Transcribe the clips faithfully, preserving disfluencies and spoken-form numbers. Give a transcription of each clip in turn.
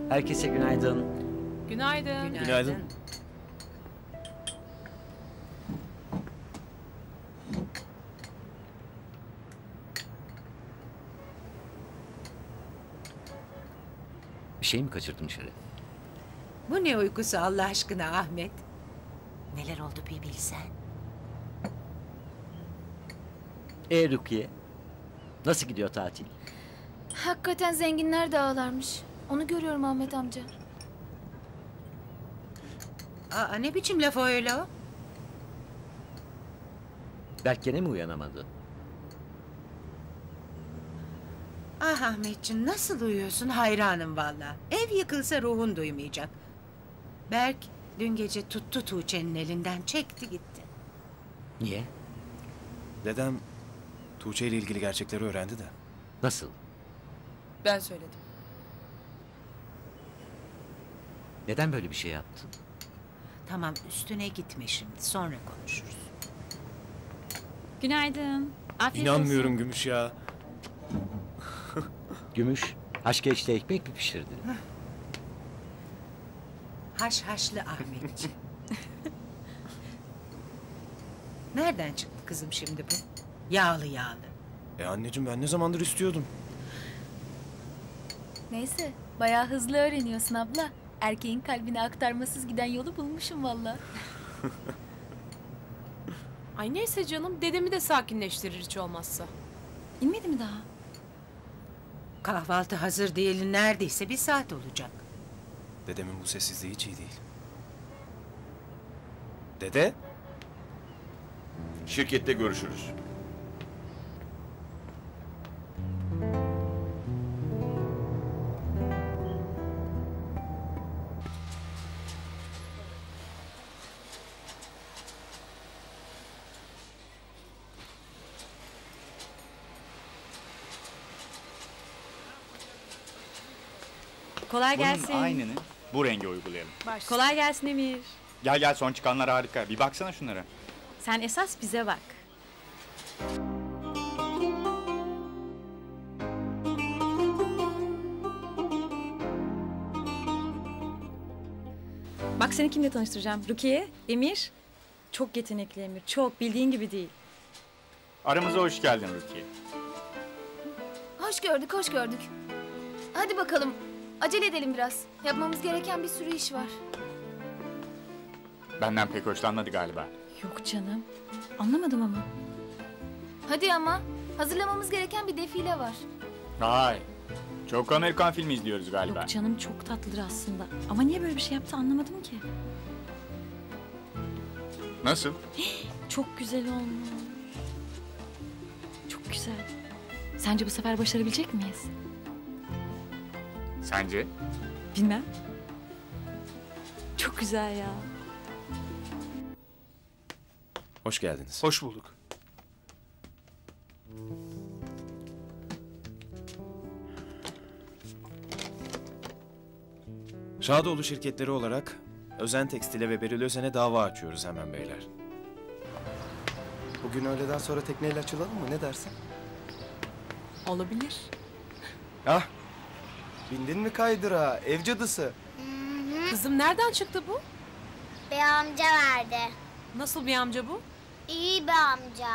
Herkese günaydın. Günaydın. Günaydın. Günaydın. Bir şey mi kaçırdım Şeref? Bu ne uykusu Allah aşkına Ahmet? Neler oldu bir bilsen. E Rukiye, nasıl gidiyor tatil? Hakikaten zenginler de ağlarmış. Onu görüyorum Ahmet amca. Aa, ne biçim laf o öyle o? Berk gene mi uyanamadı? Ah Ahmetciğim nasıl uyuyorsun hayranım valla. Ev yıkılsa ruhun duymayacak. Berk dün gece tuttu Tuğçe'nin elinden çekti gitti. Niye? Dedem Tuğçe ile ilgili gerçekleri öğrendi de. Nasıl? Ben söyledim. Neden böyle bir şey yaptın? Tamam üstüne gitme şimdi sonra konuşuruz. Günaydın. Afiyet İnanmıyorum Gümüş ya. Gümüş, haşkeçli ekmek mi pişirdi? Haş haşlı Ahmetciğim. Nereden çıktı kızım şimdi bu? Yağlı yağlı. E anneciğim ben ne zamandır istiyordum. Neyse, bayağı hızlı öğreniyorsun abla. Erkeğin kalbine aktarmasız giden yolu bulmuşum valla. Ay neyse canım, dedemi de sakinleştirir hiç olmazsa. İnmedi mi daha? Kahvaltı hazır değil neredeyse bir saat olacak. Dedemin bu sessizliği hiç iyi değil. Dede? Şirkette görüşürüz. Kolay gelsin. Bunun aynını bu renge uygulayalım. Kolay gelsin Emir. Gel gel son çıkanlar harika. Bir baksana şunlara. Sen esas bize bak. Bak seni kimle tanıştıracağım? Rukiye, Emir. Çok yetenekli Emir. Çok bildiğin gibi değil. Aramıza hoş geldin Rukiye. Hoş gördük, hoş gördük. Hadi bakalım, acele edelim biraz. Yapmamız gereken bir sürü iş var. Benden pek hoşlanmadı galiba. Yok canım. Anlamadım ama. Hadi ama, hazırlamamız gereken bir defile var. Vay. Çok Amerikan filmi izliyoruz galiba. Yok canım çok tatlıdır aslında. Ama niye böyle bir şey yaptı anlamadım ki. Nasıl? Çok güzel olmuş. Çok güzel. Sence bu sefer başarabilecek miyiz? Sence? Bilmem. Çok güzel ya. Hoş geldiniz. Hoş bulduk. Şadoğlu şirketleri olarak Özen Tekstil'e ve Beril Özen'e dava açıyoruz hemen beyler. Bugün öğleden sonra tekneyle açılalım mı? Ne dersin? Olabilir. Ah! Bindin mi kaydıra? Ev cadısı. Kızım nereden çıktı bu? Bir amca verdi. Nasıl bir amca bu? İyi bir amca.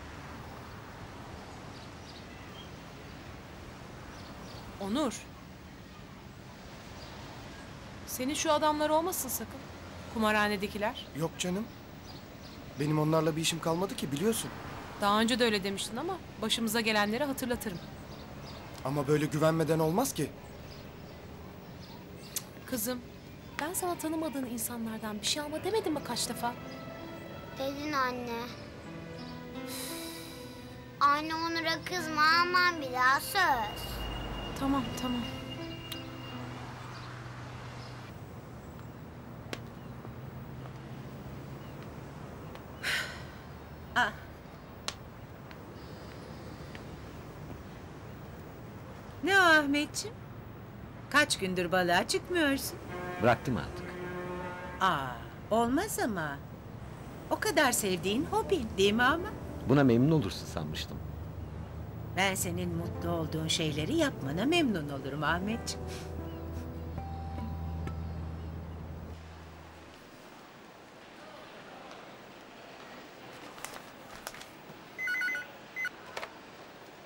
Onur. Senin şu adamlar olmasın sakın. Kumarhanedekiler. Yok canım. Benim onlarla bir işim kalmadı ki biliyorsun. Daha önce de öyle demiştin ama başımıza gelenleri hatırlatırım. Ama böyle güvenmeden olmaz ki. Kızım, ben sana tanımadığın insanlardan bir şey alma demedim mi kaç defa? Dedin anne. Anne Onur'a kızma aman bir daha söz. Tamam, tamam. Ah. Ne o Ahmetciğim? Kaç gündür balığa çıkmıyorsun? Bıraktım artık. Aa, olmaz ama. O kadar sevdiğin hobi değil mi ama? Buna memnun olursun sanmıştım. Ben senin mutlu olduğun şeyleri yapmana memnun olurum Ahmetciğim.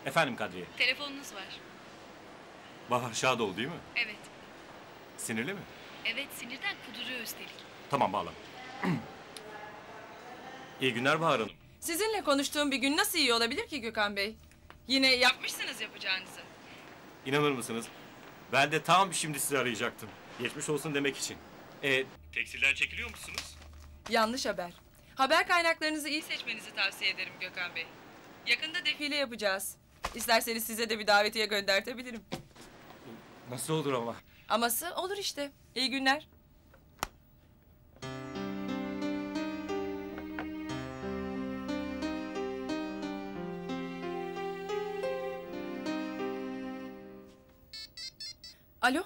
Efendim Kadriye. Telefonunuz var. Bahar Şadoğlu değil mi? Evet. Sinirli mi? Evet, sinirden kuduruyor üstelik. Tamam bağla. İyi günler Bahar Hanım. Sizinle konuştuğum bir gün nasıl iyi olabilir ki Gökhan Bey? Yine yapmışsınız yapacağınızı. İnanır mısınız? Ben de tam şimdi sizi arayacaktım. Geçmiş olsun demek için. E, tekstilden çekiliyor musunuz? Yanlış haber. Haber kaynaklarınızı iyi seçmenizi tavsiye ederim Gökhan Bey. Yakında defile yapacağız. İsterseniz size de bir davetiye göndertebilirim. Nasıl olur ama? Aması olur işte. İyi günler. Alo?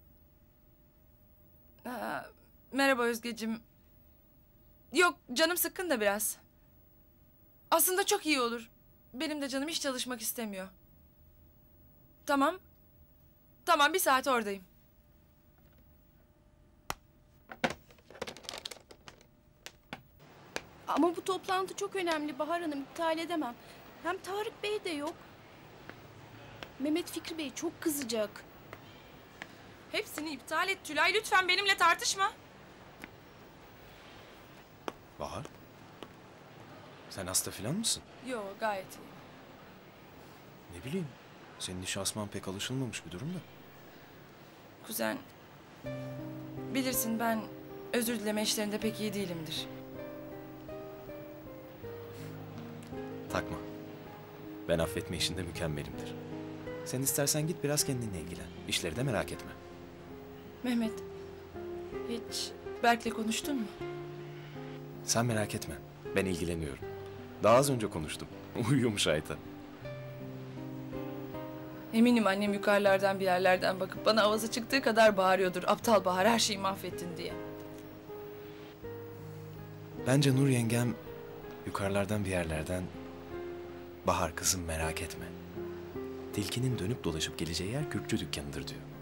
Aa, merhaba Özgeciğim. Yok, canım sıkkın da biraz. Aslında çok iyi olur. Benim de canım hiç çalışmak istemiyor. Tamam. Tamam, bir saat oradayım. Ama bu toplantı çok önemli Bahar Hanım, iptal edemem. Hem Tarık Bey de yok. Mehmet Fikri Bey çok kızacak. Hepsini iptal et Tülay. Lütfen benimle tartışma. Bahar? Sen hasta falan mısın? Yo, gayet iyi. Ne bileyim. Senin işe asman pek alışılmamış bir durum da. Kuzen, bilirsin ben özür dileme işlerinde pek iyi değilimdir. Takma. Ben affetme işinde mükemmelimdir. Sen istersen git biraz kendinle ilgilen. İşleri de merak etme. Mehmet, hiç Berk'le konuştun mu? Sen merak etme. Ben ilgileniyorum. Daha az önce konuştum. Uyuyormuş Ayta. Eminim annem yukarılardan bir yerlerden bakıp bana avazı çıktığı kadar bağırıyordur. Aptal Bahar, her şeyi mahvettin diye. Bence Nur yengem yukarılardan bir yerlerden Bahar kızım merak etme. Tilkinin dönüp dolaşıp geleceği yer kürkçü dükkanıdır diyor.